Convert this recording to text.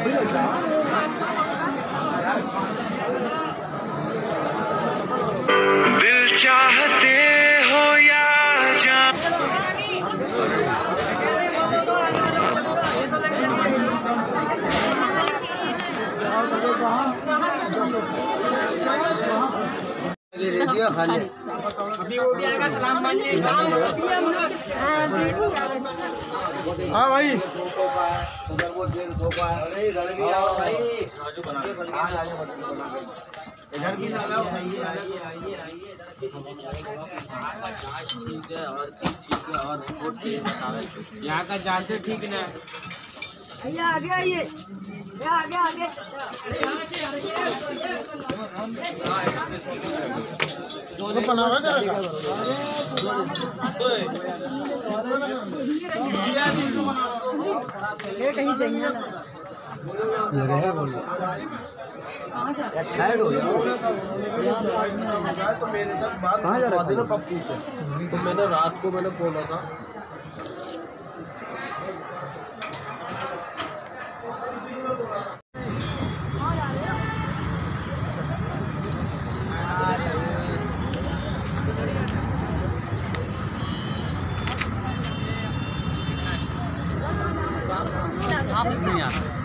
दिल चाहते हो या जान हाँ भाई इधर भी लगा ठीक है और यहाँ का जानते ठीक ना आगे आइए आगे आगे बनावा कहीं चाहिए साइड हो जाओ तो मेरे तक बात पहुंचा देना पप्पू से। तो मैंने रात को बोला था आप नहीं आ रहा